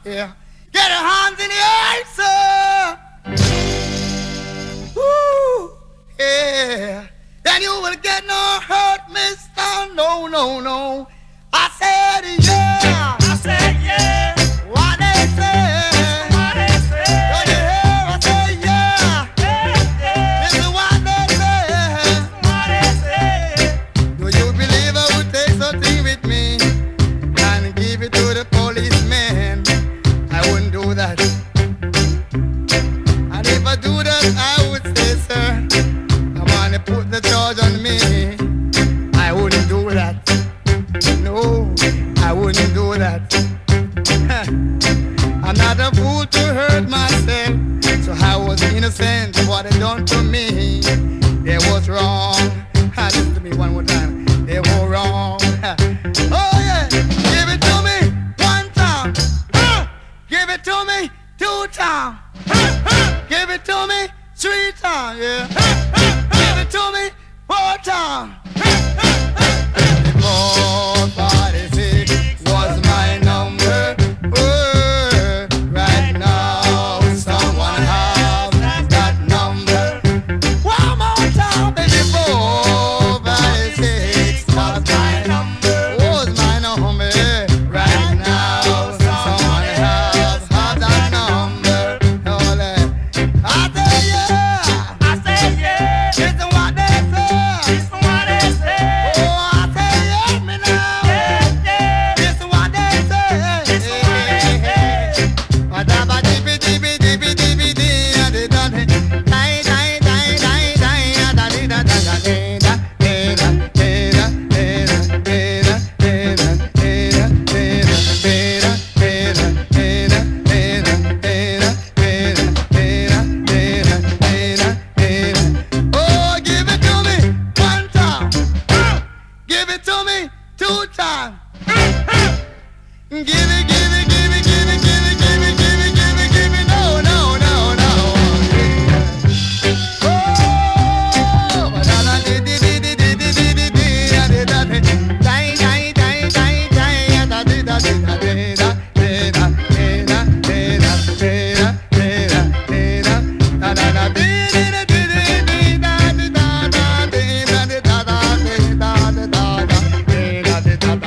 Yeah. Get your hands in the air, sir. Woo. Yeah. Then you will get no hurt, mister. No, no, no. I said yeah. I said yeah. What they say. What they say. Don't you hear? I say yeah. Yeah, yeah. This is what they say. What they say. Do you believe I would take something with me and give it to the policeman? I wouldn't do that. And if I do that, I would say, sir, come on and put the charge on me. I wouldn't do that. No, I wouldn't do that. I'm not a fool to hurt myself, so I was innocent of what they done to me. They was wrong. Listen to me one more time. They were wrong. Oh yeah, give it to me one time. Give it to me 2 times. Give it to me 3 times. Yeah. Give it to me 4 times. 446 was my number. Right now, someone has that number. One more time, baby. 456 was my number. Was my number. Right now, someone has that number. I say yeah. I said yeah. Listen what they say. Listen what they say. Oh, I say yeah, me now. Yeah, yeah. Listen what they say. Listen what they say. Whatever dippy dippy dippy dippy dee, and they done it. Die die die die die, and da da da da da da Oh, give it to me 1 time. Give it to me 2 times. Give it, give it.